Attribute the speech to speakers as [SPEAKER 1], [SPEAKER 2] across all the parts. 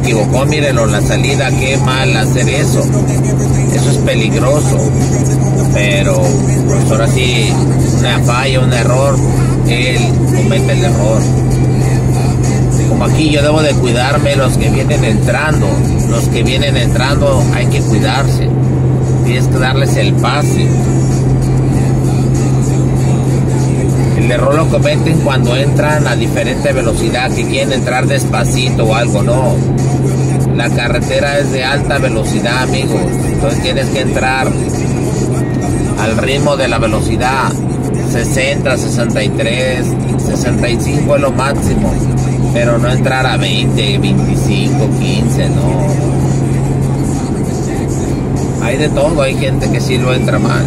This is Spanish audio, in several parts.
[SPEAKER 1] equivocó, mírenlo, la salida, qué mal hacer eso. Eso es peligroso. Pero pues ahora sí, una falla, un error, él comete el error. Como aquí yo debo de cuidarme, los que vienen entrando hay que cuidarse. Tienes que darles el pase. El error lo cometen cuando entran a diferente velocidad, que quieren entrar despacito o algo, no. La carretera es de alta velocidad, amigos. Entonces tienes que entrar al ritmo de la velocidad. 60, 63, 65 es lo máximo. Pero no entrar a 20, 25, 15, no. Hay de todo, hay gente que sí lo entra mal.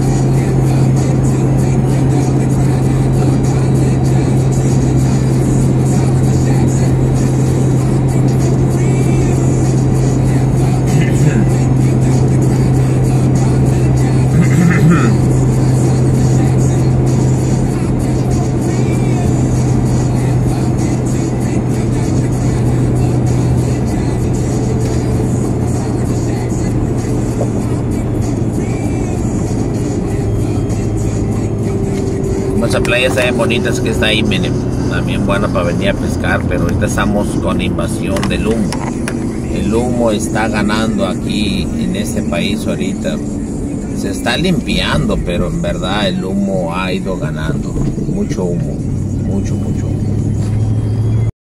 [SPEAKER 1] Esa playa está bien bonita, es que está ahí, miren, también buena para venir a pescar, pero ahorita estamos con invasión del humo. El humo está ganando aquí en este país ahorita. Se está limpiando, pero en verdad el humo ha ido ganando. Mucho humo, mucho humo.